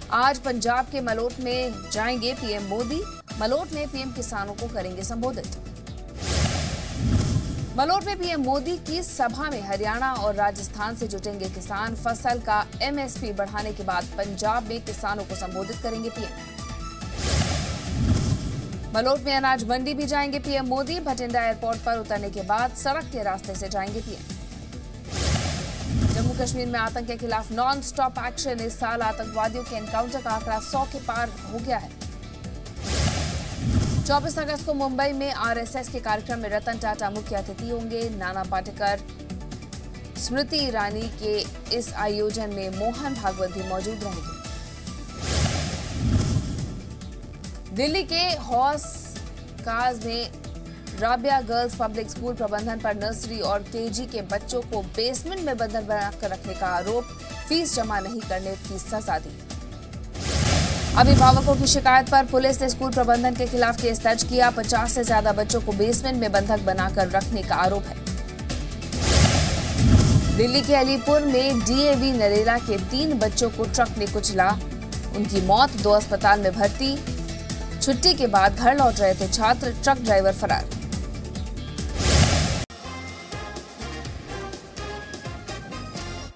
आज पंजाब के मलोट में जाएंगे पीएम मोदी। मलोट में पीएम किसानों को करेंगे संबोधित। मलोट में पीएम मोदी की सभा में हरियाणा और राजस्थान से जुटेंगे किसान। फसल का एमएसपी बढ़ाने के बाद पंजाब में किसानों को संबोधित करेंगे पीएम। मलोट में अनाज मंडी भी जाएंगे पीएम मोदी। भटिंडा एयरपोर्ट पर उतरने के बाद सड़क के रास्ते से जाएंगे पीएम। जम्मू कश्मीर में आतंक के खिलाफ नॉन स्टॉप एक्शन। इस साल आतंकवादियों के एनकाउंटर का आंकड़ा 100 के पार हो गया है। 24 अगस्त को मुंबई में आरएसएस के कार्यक्रम में रतन टाटा मुख्य अतिथि होंगे। नाना पाटेकर, स्मृति ईरानी के इस आयोजन में मोहन भागवत भी मौजूद रहेंगे। दिल्ली के हौस काज में राबिया गर्ल्स पब्लिक स्कूल प्रबंधन पर नर्सरी और केजी के बच्चों को बेसमेंट में बंधक बनाकर रखने का आरोप। फीस जमा नहीं करने की सजा दी। अभिभावकों की शिकायत पर पुलिस ने स्कूल प्रबंधन के खिलाफ केस दर्ज किया। 50 से ज्यादा बच्चों को बेसमेंट में बंधक बनाकर रखने का आरोप है। दिल्ली के अलीपुर में डीएवी नरेला के 3 बच्चों को ट्रक ने कुचला। उनकी मौत। 2 अस्पताल में भर्ती। छुट्टी के बाद घर लौट रहे थे छात्र। ट्रक ड्राइवर फरार।